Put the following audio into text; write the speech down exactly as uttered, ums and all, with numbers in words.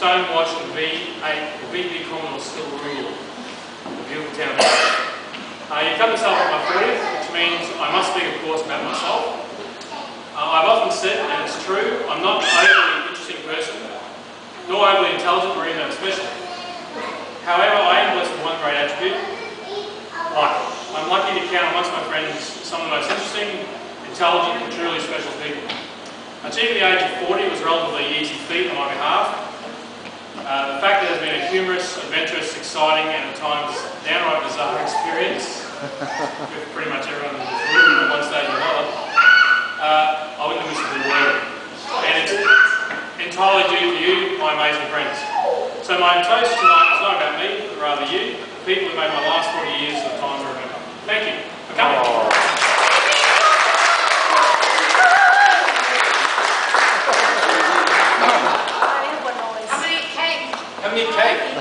stonewashed the V eight, the V B Commodore still rule the beautiful town of Adelaide. Uh, you cut myself at my fortieth, which means I must speak, of course, about myself. Uh, I've often said, and it's true, I'm not an overly interesting person, nor overly intelligent or even special. However, I am blessed with one great attribute, luck. I'm lucky to count amongst my friends some of the most interesting, intelligent and truly special people. Achieving the age of forty was a relatively easy feat on my behalf. Uh, the fact that it has been a humorous, adventurous, exciting and at times downright bizarre experience with pretty much everyone in the room at one stage or another, uh, I wouldn't have missed the word. And it's entirely due to you, my amazing friends. So my toast tonight is not about me, but rather you, the people who made my last forty years of time to remember. Thank you for coming. Oh. How many cake?